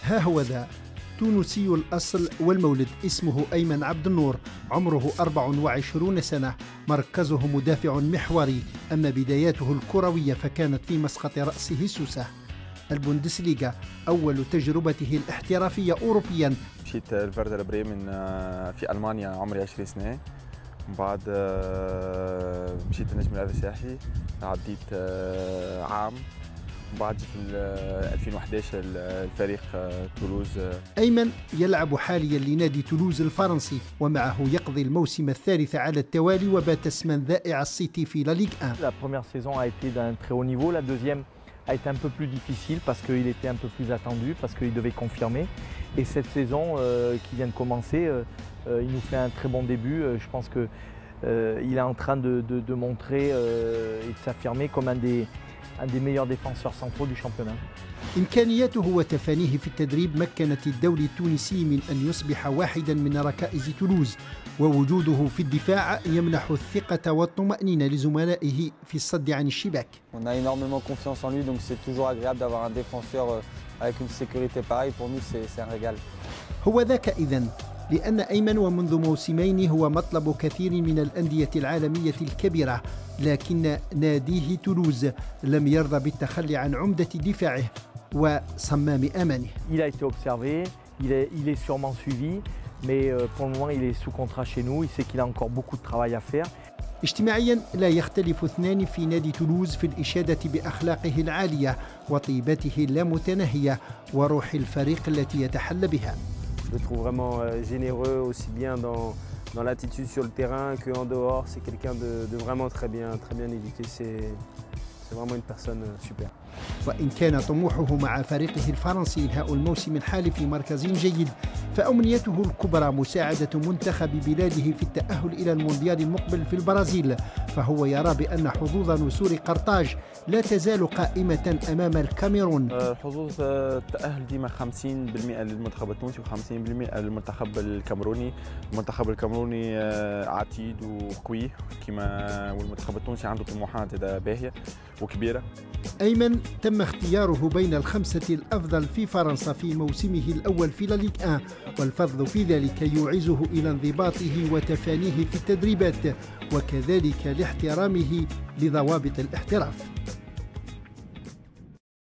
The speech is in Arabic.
ها هو ذا تونسي الأصل والمولد، اسمه أيمن عبد النور، عمره 24 سنة، مركزه مدافع محوري، أما بداياته الكروية فكانت في مسقط رأسه سوسة. البوندسليغا أول تجربته الاحترافية أوروبيا. مشيت الفردة بريمن في ألمانيا عمري 20 سنة، بعد مشيت النجم الأهلي السياحي، عديت عام، بعد في 2011 الفريق تولوز. أيمن يلعب حاليا لنادي تولوز الفرنسي، ومعه يقضي الموسم الثالث على التوالي، وبات اسما ذائع السيتي في لا ليغ 1. La première saison a été d'un très haut niveau, la deuxième a été un peu plus difficile parce qu'il était un peu plus attendu, parce qu'il devait confirmer. Et cette saison qui vient de commencer, il nous fait un très bon début. Je pense qu'il est en train de montrer et de s'affirmer comme un des meilleurs défenseurs centraux du championnat. إمكانياته وتفانيه في التدريب مكنت الدولي التونسي من أن يصبح واحدا من ركائز تولوز، ووجوده في الدفاع يمنح الثقة والطمأنينة لزملائه في الصد عن الشباك. On a énormément confiance en lui, donc c'est toujours agréable d'avoir un défenseur avec une sécurité pareille. Pour nous, c'est un régal. هو ذاك إذن، لأن أيمن ومنذ موسمين هو مطلب كثير من الأندية العالمية الكبيرة، لكن ناديه تولوز لم يرضى بالتخلي عن عمدة دفاعه وصمام أمانه. Il a été observé, il est sûrement suivi, mais pour le moment il est sous contrat chez nous, il sait qu'il a encore beaucoup de travail à faire. اجتماعيا لا يختلف اثنان في نادي تولوز في الإشادة بأخلاقه العالية وطيبته اللامتناهية وروح الفريق التي يتحلى بها. Je le trouve vraiment généreux, aussi bien dans l'attitude sur le terrain qu'en dehors. C'est quelqu'un de vraiment très bien éduqué. C'est vraiment une personne super. وإن كان طموحه مع فريقه الفرنسي إنهاء الموسم الحالي في مركز جيد، فأمنيته الكبرى مساعدة منتخب بلاده في التأهل إلى المونديال المقبل في البرازيل، فهو يرى بأن حظوظ نسور قرطاج لا تزال قائمة أمام الكاميرون. حظوظ التأهل ديما 50% للمنتخب التونسي و50% للمنتخب الكاميروني. المنتخب الكاميروني عتيد وقوي كما، والمنتخب التونسي عنده طموحات باهية وكبيرة. أيمن تم اختياره بين الخمسة الأفضل في فرنسا في موسمه الأول في لا ليغ 1، والفضل في ذلك يوعزه إلى انضباطه وتفانيه في التدريبات، وكذلك لاحترامه لضوابط الاحتراف.